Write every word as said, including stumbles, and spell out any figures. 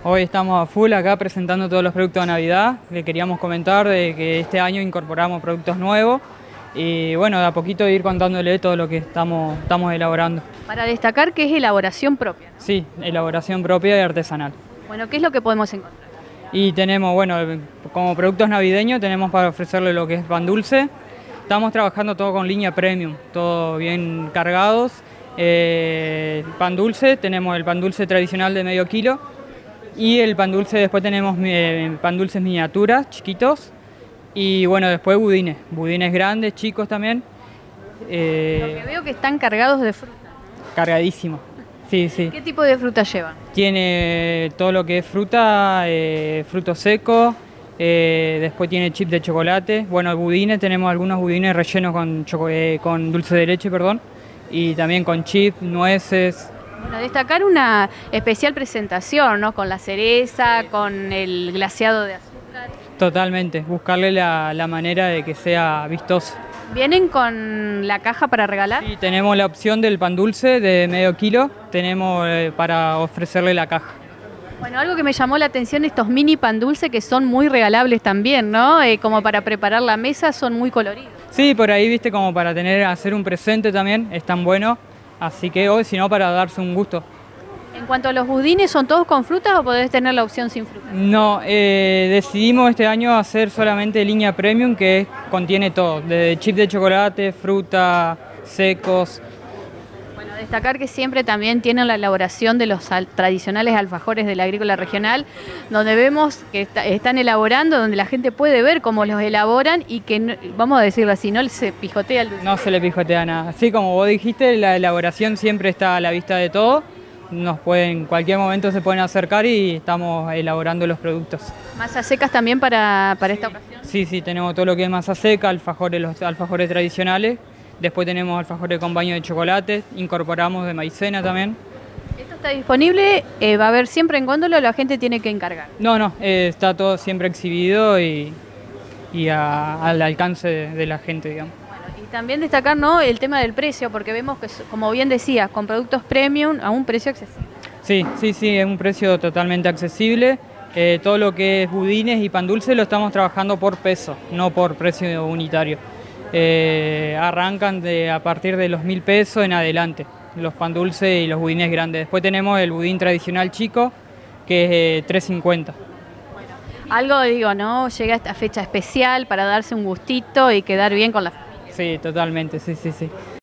Hoy estamos a full acá presentando todos los productos de Navidad. Le queríamos comentar de que este año incorporamos productos nuevos y bueno, de a poquito ir contándole todo lo que estamos, estamos elaborando. Para destacar que es elaboración propia, ¿no? Sí, elaboración propia y artesanal. Bueno, ¿qué es lo que podemos encontrar? Y tenemos, bueno, como productos navideños tenemos para ofrecerle lo que es pan dulce. Estamos trabajando todo con línea premium, todo bien cargados. Eh, pan dulce, tenemos el pan dulce tradicional de medio kilo y el pan dulce, después tenemos eh, pan dulces miniaturas, chiquitos, y bueno, después budines, budines grandes, chicos también. Eh, Lo que veo que están cargados de fruta. cargadísimo, sí, sí. ¿Qué tipo de fruta llevan? Tiene todo lo que es fruta, eh, frutos secos, eh, después tiene chips de chocolate. Bueno, budines, tenemos algunos budines rellenos con, choco, eh, con dulce de leche, perdón, y también con chips, nueces. Bueno, destacar una especial presentación, ¿no? Con la cereza, con el glaseado de azúcar. Totalmente, buscarle la, la manera de que sea vistoso. ¿Vienen con la caja para regalar? Sí, tenemos la opción del pan dulce de medio kilo, tenemos eh, para ofrecerle la caja. Bueno, algo que me llamó la atención, estos mini pan dulce que son muy regalables también, ¿no? Eh, como para preparar la mesa, son muy coloridos. Sí, por ahí, viste, como para tener, hacer un presente también, es tan bueno, así que hoy, si no, para darse un gusto. En cuanto a los budines, ¿son todos con frutas o podés tener la opción sin fruta? No, eh, decidimos este año hacer solamente línea premium, que es- contiene todo, desde chip de chocolate, fruta, secos. Bueno, destacar que siempre también tienen la elaboración de los al- tradicionales alfajores de la agrícola regional, donde vemos que está- están elaborando, donde la gente puede ver cómo los elaboran y que, no- vamos a decirlo así, no se pijotea el dulce. No se le pijotea nada. Así como vos dijiste, la elaboración siempre está a la vista de todo. Nos pueden, en cualquier momento se pueden acercar y estamos elaborando los productos. Masas secas también para, para esta ocasión. Sí, sí, tenemos todo lo que es masa seca, alfajores, los alfajores tradicionales. Después tenemos alfajores con baño de chocolate, incorporamos de maicena también. Esto está disponible, eh, va a haber siempre en góndola o la gente tiene que encargar. No, no, eh, está todo siempre exhibido y, y a- al alcance de, de la gente, digamos. Y también destacar, ¿no?, el tema del precio, porque vemos que, como bien decías, con productos premium a un precio accesible. Sí, sí, sí, es un precio totalmente accesible. Eh, todo lo que es budines y pan dulce lo estamos trabajando por peso, no por precio unitario. Eh, arrancan de, a partir de los mil pesos en adelante, los pan dulce y los budines grandes. Después tenemos el budín tradicional chico, que es eh, tres cincuenta. Algo, digo, ¿no? Llega esta fecha especial para darse un gustito y quedar bien con la familia. Sí, totalmente, sí, sí, sí.